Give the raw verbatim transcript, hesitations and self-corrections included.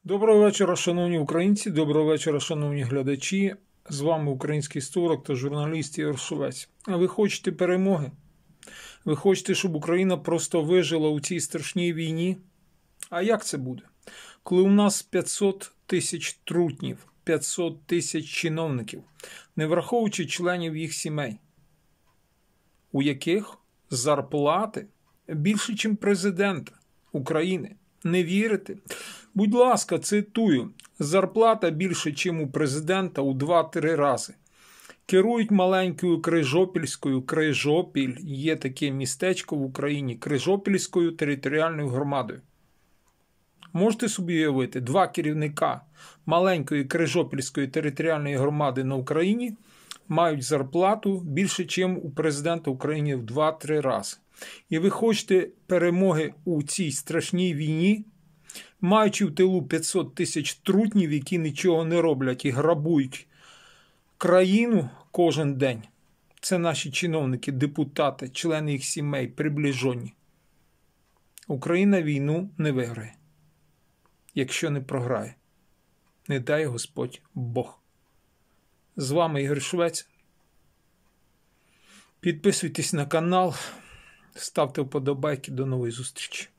Доброго вечора, шановні українці, доброго вечора, шановні глядачі. З вами український історик та журналіст Ігор Шовець. А ви хочете перемоги? Ви хочете, щоб Україна просто вижила у цій страшній війні? А як це буде? Коли у нас п'ятсот тисяч трутнів, п'ятсот тисяч чиновників, не враховуючи членів їх сімей, у яких зарплати більше, ніж президента України. Не вірите? Будь ласка, цитую. Зарплата більше, ніж у президента у два-три рази. Керують маленькою Крижопільською, Крижопіль, є таке містечко в Україні, Крижопільською територіальною громадою. Можете собі уявити, два керівника маленької Крижопільської територіальної громади на Україні мають зарплату більше, ніж у президента України в два-три рази. І ви хочете перемоги у цій страшній війні, маючи в тилу п'ятсот тисяч трутнів, які нічого не роблять і грабують країну кожен день. Це наші чиновники, депутати, члени їх сімей, приближені. Україна війну не виграє, якщо не програє. Не дай Господь Бог. З вами Ігор Шовець. Підписуйтесь на канал, ставте вподобайки. До нової зустрічі.